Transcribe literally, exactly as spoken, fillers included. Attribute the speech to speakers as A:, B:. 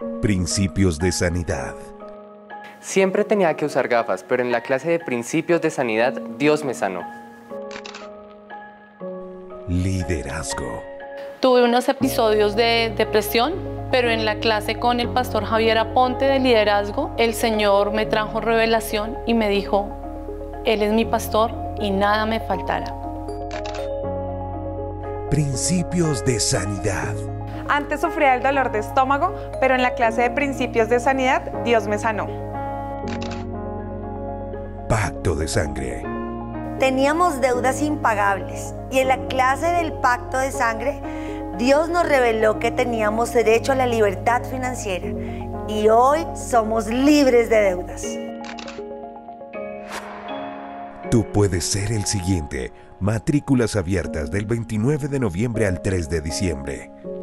A: Principios de sanidad.
B: Siempre tenía que usar gafas, pero en la clase de principios de sanidad, Dios me sanó.
A: Liderazgo.
C: Tuve unos episodios de depresión, pero en la clase con el pastor Javier Aponte de liderazgo, el Señor me trajo revelación y me dijo, Él es mi pastor y nada me faltará.
A: Principios de sanidad.
D: Antes sufría el dolor de estómago, pero en la clase de principios de sanidad, Dios me sanó.
A: Pacto de sangre.
E: Teníamos deudas impagables y en la clase del pacto de sangre, Dios nos reveló que teníamos derecho a la libertad financiera y hoy somos libres de deudas.
A: Tú puedes ser el siguiente. Matrículas abiertas del veintinueve de noviembre al tres de diciembre.